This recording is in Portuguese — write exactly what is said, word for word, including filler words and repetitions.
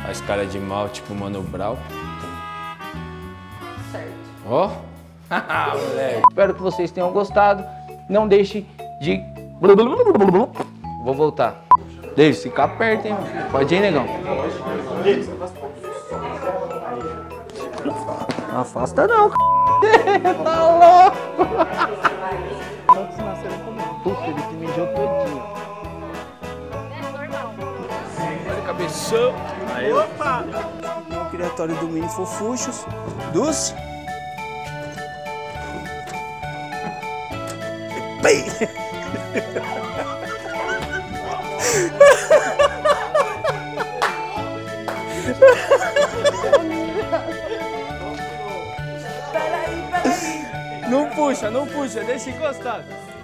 Faz cara de mal, tipo Mano Brown. Certo. Ó. Oh. Moleque. Espero que vocês tenham gostado. Não deixe de... Vou voltar. Davis, fica perto, hein, mano. Pode ir, negão. Não afasta não, c... Tá louco. Puta, ele te mijou todinho. Olha o cabeção. Aí, Opa! O criatório do Mini Fofuchos. Dos... Bem... Não puxa, não puxa, deixa encostado.